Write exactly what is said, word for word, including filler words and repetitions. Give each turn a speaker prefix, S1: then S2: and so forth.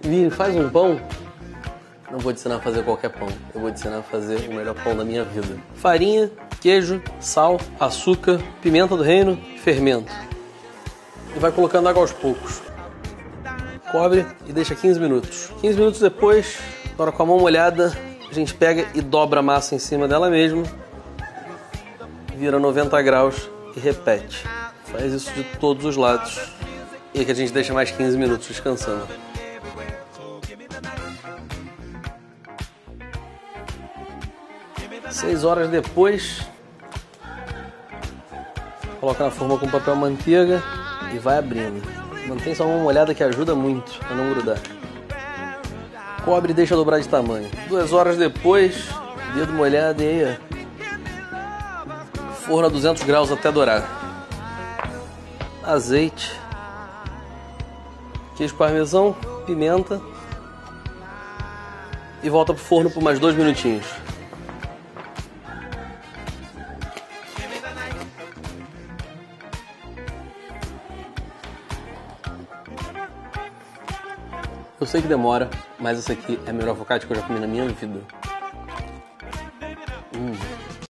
S1: Vini, faz um pão? Não vou te ensinar a fazer qualquer pão. Eu vou te ensinar a fazer o melhor pão da minha vida. Farinha, queijo, sal, açúcar, pimenta do reino, fermento. E vai colocando água aos poucos. Cobre e deixa quinze minutos. quinze minutos depois, agora com a mão molhada, a gente pega e dobra a massa em cima dela mesma. Vira noventa graus e repete. Faz isso de todos os lados. E aqui a gente deixa mais quinze minutos descansando. Seis horas depois, coloca na forma com papel manteiga e vai abrindo. Mantém só uma molhada que ajuda muito a não grudar. Cobre e deixa dobrar de tamanho. Duas horas depois, dedo molhado e aí, ó. Forno a duzentos graus até dourar. Azeite, queijo parmesão, pimenta e volta pro forno por mais dois minutinhos. Eu sei que demora, mas essa aqui é a melhor focaccia que eu já comi na minha vida.